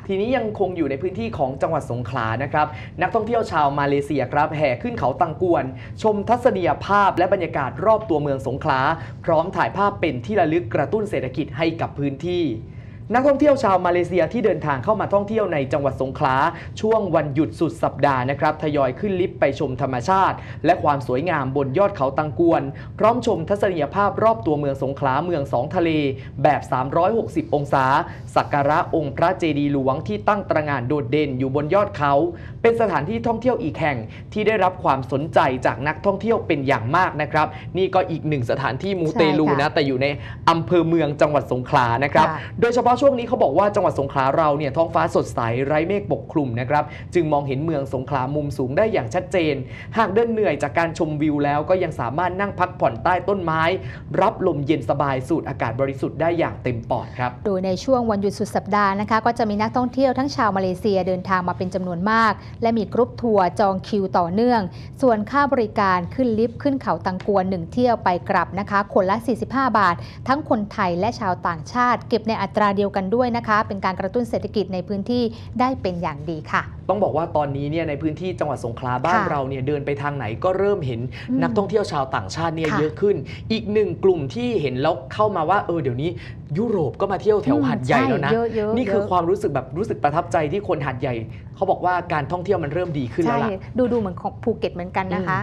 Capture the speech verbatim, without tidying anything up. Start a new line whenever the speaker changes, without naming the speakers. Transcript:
ทีนี้ยังคงอยู่ในพื้นที่ของจังหวัดสงขลานะครับนักท่องเที่ยวชาวมาเลเซียครับแห่ขึ้นเขาตังกวนชมทัศนียภาพและบรรยากาศรอบตัวเมืองสงขลาพร้อมถ่ายภาพเป็นที่ระลึกกระตุ้นเศรษฐกิจให้กับพื้นที่นักท่องเที่ยวชาวมาเลเซียที่เดินทางเข้ามาท่องเที่ยวในจังหวัดสงขลาช่วงวันหยุดสุดสัปดาห์นะครับทยอยขึ้นลิฟต์ไปชมธรรมชาติและความสวยงามบนยอดเขาตังกวนพร้อมชมทัศนียภาพรอบตัวเมืองสงขลาเมืองสองทะเลแบบสามร้อยหกสิบองศาสักการะองค์พระเจดีย์หลวงที่ตั้งตระหง่านโดดเด่นอยู่บนยอดเขาเป็นสถานที่ท่องเที่ยวอีกแห่งที่ได้รับความสนใจจากนักท่องเที่ยวเป็นอย่างมากนะครับนี่ก็อีกหนึ่งสถานที่มูเตลูนะแต่อยู่ในอำเภอเมืองจังหวัดสงขลานะครับโดยเฉพาะช่วงนี้เขาบอกว่าจังหวัดสงขลาเราเนี่ยท้องฟ้าสดใสไร้เมฆปกคลุมนะครับจึงมองเห็นเมืองสงขลามุมสูงได้อย่างชัดเจนหากเดินเหนื่อยจากการชมวิวแล้วก็ยังสามารถนั่งพักผ่อนใต้ต้นไม้รับลมเย็นสบายสูดอากาศบริสุทธิ์ได้อย่างเต็มปอดครับ
โดยในช่วงวันหยุดสุดสัปดาห์นะคะก็จะมีนักท่องเที่ยวทั้งชาวมาเลเซียเดินทางมาเป็นจำนวนมากและมีกรุ๊ปทัวร์จองคิวต่อเนื่องส่วนค่าบริการขึ้นลิฟต์ขึ้นเขาตังกวนหนึ่งเที่ยวไปกลับนะคะคนละสี่สิบห้าบาททั้งคนไทยและชาวต่างชาติเก็บในอัตราเดียวกันด้วยนะคะเป็นการกระตุ้นเศรษฐกิจในพื้นที่ได้เป็นอย่างดีค่ะ
ต้องบอกว่าตอนนี้เนี่ยในพื้นที่จังหวัดสงขลาบ้านเราเนี่ยเดินไปทางไหนก็เริ่มเห็นนักท่องเที่ยวชาวต่างชาติเนี่ยเยอะขึ้นอีกหนึ่งกลุ่มที่เห็นแล้วเข้ามาว่าเออเดี๋ยวนี้ยุโรปก็มาเที่ยวแถวหาดใหญ่แล้วนะนี่คือความรู้สึกแบบรู้สึกประทับใจที่คนหาดใหญ่เขาบอกว่าการท่องเที่ยวมันเริ่มดีขึ้นแล้วล่ะ
ดูดูเหมือนของภูเก็ตเหมือนกันนะคะ